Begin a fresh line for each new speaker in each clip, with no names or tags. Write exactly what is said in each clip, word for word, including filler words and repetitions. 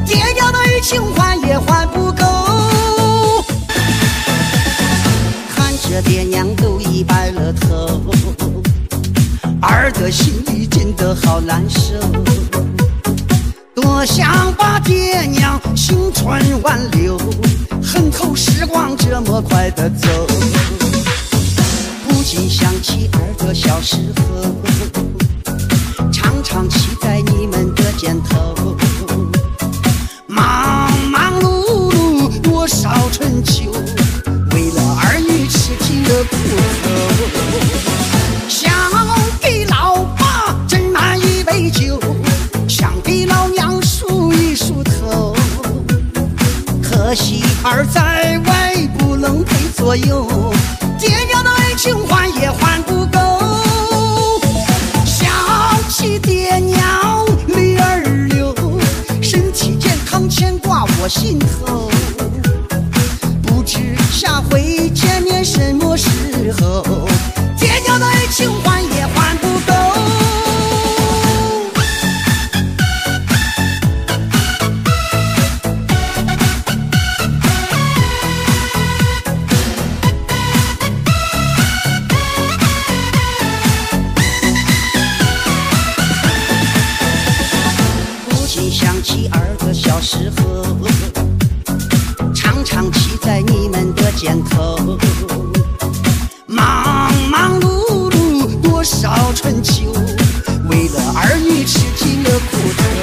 爹娘的情还也还不够。看着爹娘都已白了头，儿的心里真的好难受。多想把爹娘青春挽留，恨透时光这么快的走。不禁想起儿的小时候，常常骑在你们的肩头，忙忙碌碌多少春秋，为了儿女吃尽了苦头。想给老爸斟满一杯酒，想给老娘梳一梳头，可惜儿在外不能陪左右，爹娘的爱情还也还不够。想起爹娘泪儿流，身体健康牵挂我心头，不知下回见面什么时候，爹娘的爱情还也还不够。想起儿的小时候，常常骑在你们的肩头，忙忙碌碌多少春秋，为了儿女吃尽了苦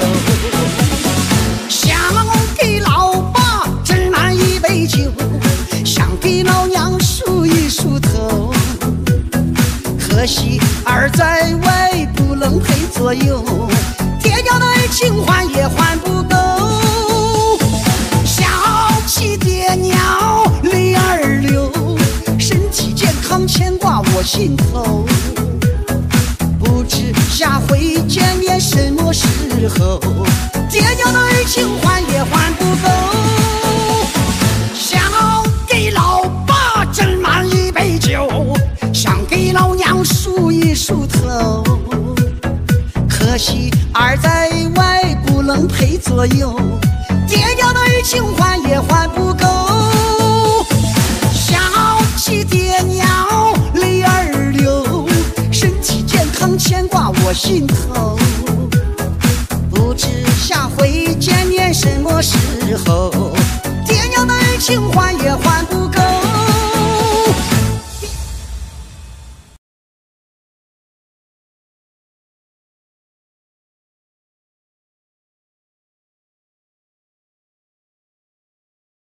头。想给老爸斟满一杯酒，想给老娘梳一梳头，可惜儿在外不能陪左右，爹娘的爱情还也还不够。想起爹娘泪儿流，身体健康牵挂我心头，不知下回见面什么时候，爹娘的爱情还也还不够。想给老爸斟满一杯酒，想给老娘梳一梳头，可惜儿在外不能陪左右，爹娘的爱情还也还不够。想起爹娘泪儿流，身体健康牵挂我心头，不知下回见面什么时候，爹娘的爱情还也还不够。